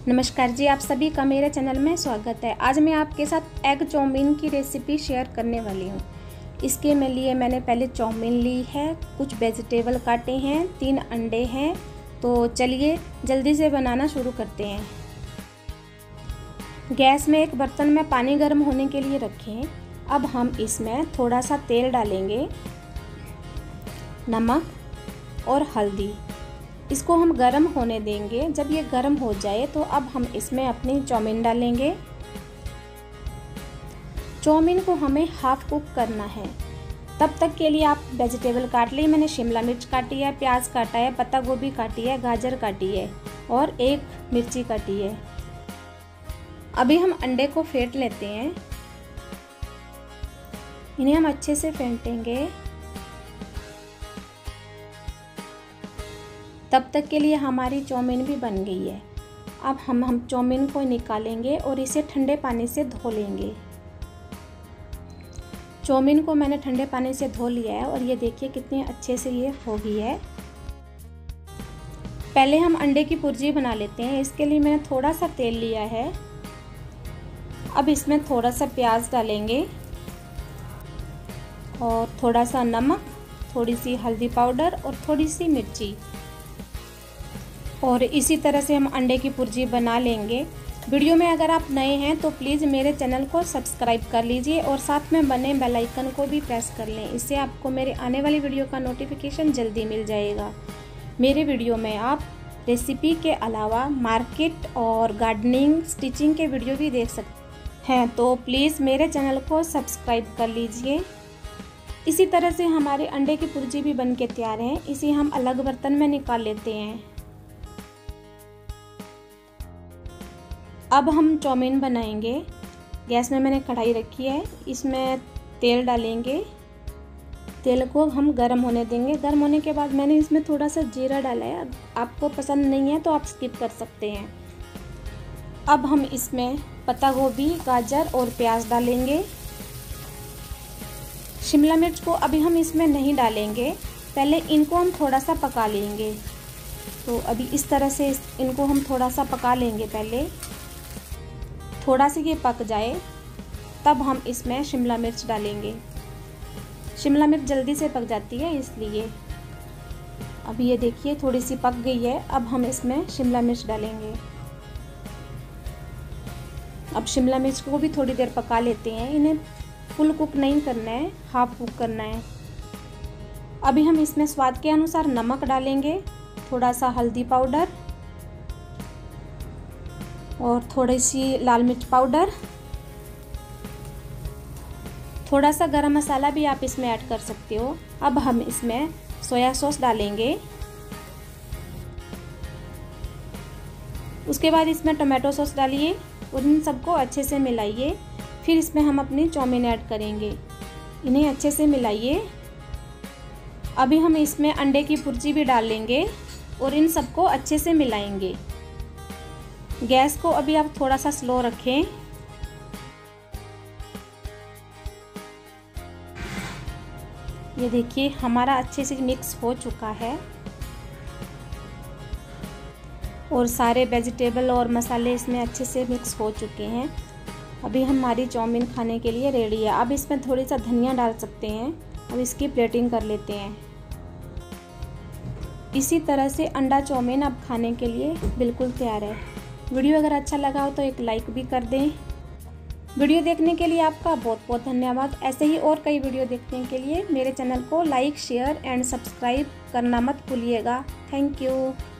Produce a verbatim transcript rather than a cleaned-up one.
नमस्कार जी, आप सभी का मेरे चैनल में स्वागत है। आज मैं आपके साथ एग चाउमीन की रेसिपी शेयर करने वाली हूँ। इसके में लिए मैंने पहले चाउमीन ली है, कुछ वेजिटेबल काटे हैं, तीन अंडे हैं। तो चलिए जल्दी से बनाना शुरू करते हैं। गैस में एक बर्तन में पानी गर्म होने के लिए रखें। अब हम इसमें थोड़ा सा तेल डालेंगे, नमक और हल्दी। इसको हम गरम होने देंगे। जब ये गरम हो जाए तो अब हम इसमें अपनी चाउमीन डालेंगे। चाउमीन को हमें हाफ कुक करना है। तब तक के लिए आप वेजिटेबल काट ली। मैंने शिमला मिर्च काटी है, प्याज काटा है, पत्ता गोभी काटी है, गाजर काटी है और एक मिर्ची काटी है। अभी हम अंडे को फेंट लेते हैं। इन्हें हम अच्छे से फेंटेंगे। तब तक के लिए हमारी चाउमीन भी बन गई है। अब हम हम चाउमीन को निकालेंगे और इसे ठंडे पानी से धो लेंगे। चाउमीन को मैंने ठंडे पानी से धो लिया है और ये देखिए कितनी अच्छे से ये हो गई है। पहले हम अंडे की भुर्जी बना लेते हैं। इसके लिए मैंने थोड़ा सा तेल लिया है। अब इसमें थोड़ा सा प्याज डालेंगे और थोड़ा सा नमक, थोड़ी सी हल्दी पाउडर और थोड़ी सी मिर्ची। और इसी तरह से हम अंडे की भुर्जी बना लेंगे। वीडियो में अगर आप नए हैं तो प्लीज़ मेरे चैनल को सब्सक्राइब कर लीजिए और साथ में बने बेल आइकन को भी प्रेस कर लें। इससे आपको मेरे आने वाली वीडियो का नोटिफिकेशन जल्दी मिल जाएगा। मेरे वीडियो में आप रेसिपी के अलावा मार्केट और गार्डनिंग, स्टिचिंग के वीडियो भी देख सकते हैं। तो प्लीज़ मेरे चैनल को सब्सक्राइब कर लीजिए। इसी तरह से हमारे अंडे की भुर्जी भी बन के तैयार है। इसे हम अलग बर्तन में निकाल लेते हैं। अब हम चाउमीन बनाएंगे। गैस में मैंने कढ़ाई रखी है। इसमें तेल डालेंगे। तेल को हम गर्म होने देंगे। गर्म होने के बाद मैंने इसमें थोड़ा सा जीरा डाला है। आपको पसंद नहीं है तो आप स्किप कर सकते हैं। अब हम इसमें पत्ता गोभी, गाजर और प्याज डालेंगे। शिमला मिर्च को अभी हम इसमें नहीं डालेंगे, पहले इनको हम थोड़ा सा पका लेंगे। तो अभी इस तरह से इनको हम थोड़ा सा पका लेंगे। पहले थोड़ा सा ये पक जाए तब हम इसमें शिमला मिर्च डालेंगे। शिमला मिर्च जल्दी से पक जाती है इसलिए। अभी ये देखिए थोड़ी सी पक गई है। अब हम इसमें शिमला मिर्च डालेंगे। अब शिमला मिर्च को भी थोड़ी देर पका लेते हैं। इन्हें फुल कुक नहीं करना है, हाफ कुक करना है। अभी हम इसमें स्वाद के अनुसार नमक डालेंगे, थोड़ा सा हल्दी पाउडर और थोड़ी सी लाल मिर्च पाउडर, थोड़ा सा गरम मसाला भी आप इसमें ऐड कर सकते हो। अब हम इसमें सोया सॉस डालेंगे। उसके बाद इसमें टोमेटो सॉस डालिए और इन सबको अच्छे से मिलाइए। फिर इसमें हम अपनी चाउमीन ऐड करेंगे। इन्हें अच्छे से मिलाइए। अभी हम इसमें अंडे की भुर्जी भी डाल लेंगे और इन सबको अच्छे से मिलाएंगे। गैस को अभी आप थोड़ा सा स्लो रखें। ये देखिए हमारा अच्छे से मिक्स हो चुका है और सारे वेजिटेबल और मसाले इसमें अच्छे से मिक्स हो चुके हैं। अभी हमारी चाउमीन खाने के लिए रेडी है। अब इसमें थोड़ी सा धनिया डाल सकते हैं। अब इसकी प्लेटिंग कर लेते हैं। इसी तरह से अंडा चाउमीन अब खाने के लिए बिल्कुल तैयार है। वीडियो अगर अच्छा लगा हो तो एक लाइक भी कर दें। वीडियो देखने के लिए आपका बहुत बहुत धन्यवाद। ऐसे ही और कई वीडियो देखने के लिए मेरे चैनल को लाइक, शेयर एंड सब्सक्राइब करना मत भूलिएगा। Thank you.